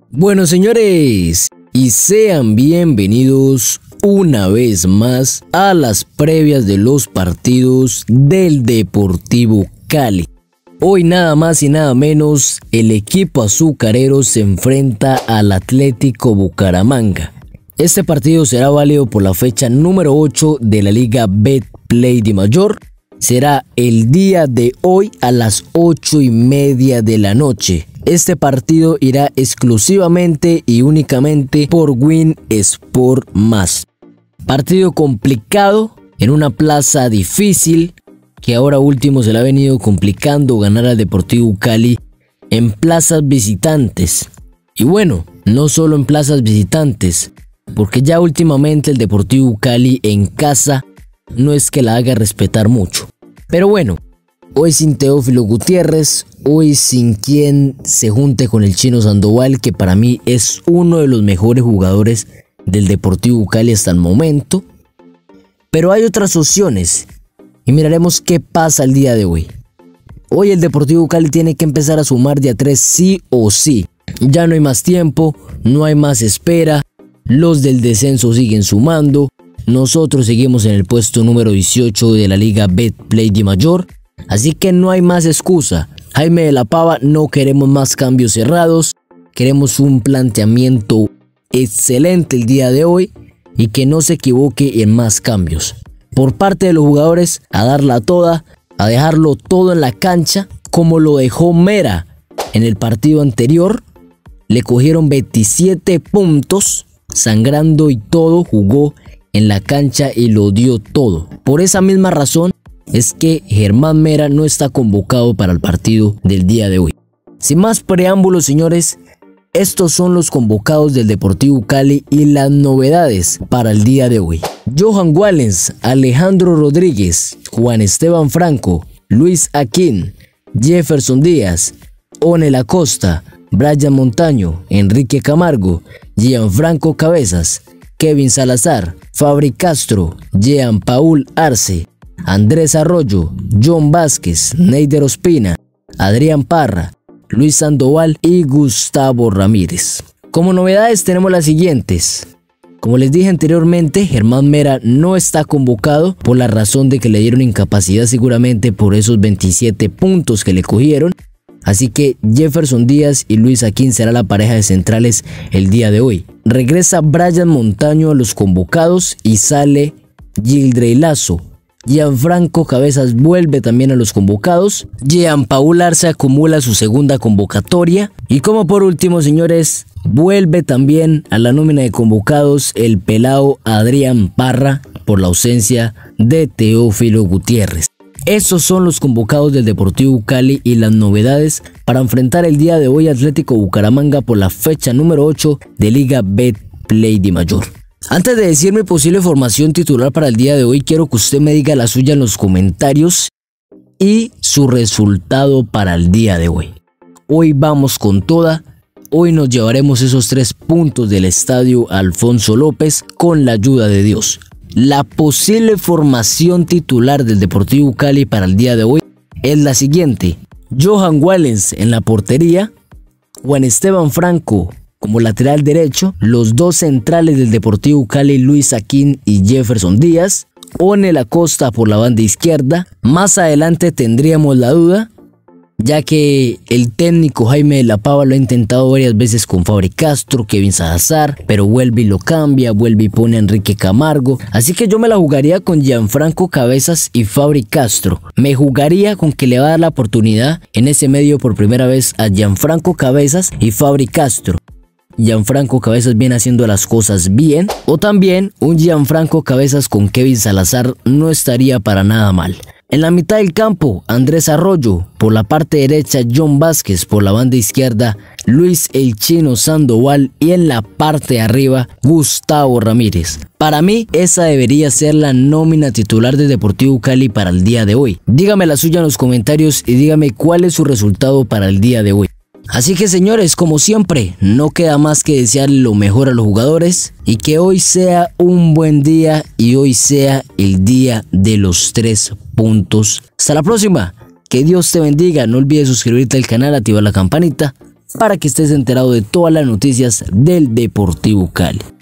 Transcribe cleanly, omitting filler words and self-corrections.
Bueno, señores, y sean bienvenidos una vez más a las previas de los partidos del Deportivo Cali. Hoy nada más y nada menos, el equipo azucarero se enfrenta al Atlético Bucaramanga. Este partido será válido por la fecha número 8 de la Liga Betplay Dimayor. Será el día de hoy a las 8:30 de la noche. Este partido irá exclusivamente y únicamente por Win Sport Más. Partido complicado en una plaza difícil que ahora último se le ha venido complicando ganar al Deportivo Cali en plazas visitantes. Y bueno, no solo en plazas visitantes, porque ya últimamente el Deportivo Cali en casa no es que la haga respetar mucho. Pero bueno, hoy sin Teófilo Gutiérrez, hoy sin quien se junte con el Chino Sandoval, que para mí es uno de los mejores jugadores del Deportivo Cali hasta el momento. Pero hay otras opciones y miraremos qué pasa el día de hoy. Hoy el Deportivo Cali tiene que empezar a sumar de a 3 sí o sí. Ya no hay más tiempo, no hay más espera, los del descenso siguen sumando, nosotros seguimos en el puesto número 18 de la Liga Betplay Dimayor. Así que no hay más excusa. Jaime de la Pava, no queremos más cambios cerrados. Queremos un planteamiento excelente el día de hoy y que no se equivoque en más cambios. Por parte de los jugadores, a darla toda, a dejarlo todo en la cancha, como lo dejó Mera en el partido anterior. Le cogieron 27 puntos, sangrando y todo, jugó en la cancha y lo dio todo. Por esa misma razón es que Germán Mera no está convocado para el partido del día de hoy. Sin más preámbulos, señores, estos son los convocados del Deportivo Cali y las novedades para el día de hoy. Johan Wallens, Alejandro Rodríguez, Juan Esteban Franco, Luis Aquín, Jefferson Díaz, Onel Acosta, Brian Montaño, Enrique Camargo, Gianfranco Cabezas, Kevin Salazar, Fabri Castro, Jean Paul Arce, Andrés Arroyo, John Vázquez, Neider Ospina, Adrián Parra, Luis Sandoval y Gustavo Ramírez. Como novedades tenemos las siguientes. Como les dije anteriormente, Germán Mera no está convocado por la razón de que le dieron incapacidad seguramente por esos 27 puntos que le cogieron. Así que Jefferson Díaz y Luis Aquín será la pareja de centrales el día de hoy. Regresa Brian Montaño a los convocados y sale Gildrey Lazo. Gianfranco Cabezas vuelve también a los convocados. Jean Paul Arce acumula su segunda convocatoria. Y como por último, señores, vuelve también a la nómina de convocados el pelao Adrián Parra por la ausencia de Teófilo Gutiérrez. Estos son los convocados del Deportivo Cali y las novedades para enfrentar el día de hoy Atlético Bucaramanga por la fecha número 8 de Liga Betplay Dimayor. Antes de decir mi posible formación titular para el día de hoy, quiero que usted me diga la suya en los comentarios y su resultado para el día de hoy. Hoy vamos con toda. Hoy nos llevaremos esos 3 puntos del estadio Alfonso López con la ayuda de Dios. La posible formación titular del Deportivo Cali para el día de hoy es la siguiente. Johan Wallens en la portería, Juan Esteban Franco como lateral derecho, los dos centrales del Deportivo Cali, Luis Aquín y Jefferson Díaz, Onel Acosta por la banda izquierda. Más adelante tendríamos la duda, ya que el técnico Jaime de la Pava lo ha intentado varias veces con Fabri Castro, Kevin Salazar, pero vuelve y lo cambia, vuelve y pone a Enrique Camargo. Así que yo me la jugaría con Gianfranco Cabezas y Fabri Castro. Me jugaría con que le va a dar la oportunidad en ese medio por primera vez a Gianfranco Cabezas y Fabri Castro. Gianfranco Cabezas viene haciendo las cosas bien, o también un Gianfranco Cabezas con Kevin Salazar no estaría para nada mal. En la mitad del campo, Andrés Arroyo, por la parte derecha John Vázquez, por la banda izquierda Luis el Chino Sandoval y en la parte de arriba Gustavo Ramírez. Para mí esa debería ser la nómina titular del Deportivo Cali para el día de hoy. Dígame la suya en los comentarios y dígame cuál es su resultado para el día de hoy. Así que señores, como siempre, no queda más que desearle lo mejor a los jugadores y que hoy sea un buen día y hoy sea el día de los 3 puntos. Hasta la próxima, que Dios te bendiga, no olvides suscribirte al canal, activar la campanita para que estés enterado de todas las noticias del Deportivo Cali.